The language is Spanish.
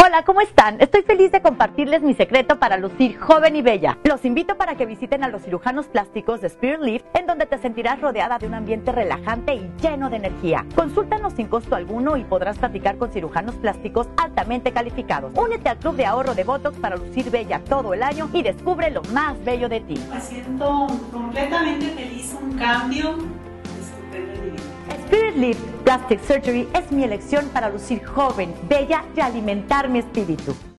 Hola, ¿cómo están? Estoy feliz de compartirles mi secreto para lucir joven y bella. Los invito para que visiten a los cirujanos plásticos de Spirit Lift, en donde te sentirás rodeada de un ambiente relajante y lleno de energía. Consúltanos sin costo alguno y podrás platicar con cirujanos plásticos altamente calificados. Únete al club de ahorro de Botox para lucir bella todo el año y descubre lo más bello de ti. Me siento completamente feliz, un cambio estupendo en mi vida. Spirit Lift Plastic Surgery es mi elección para lucir joven, bella y alimentar mi espíritu.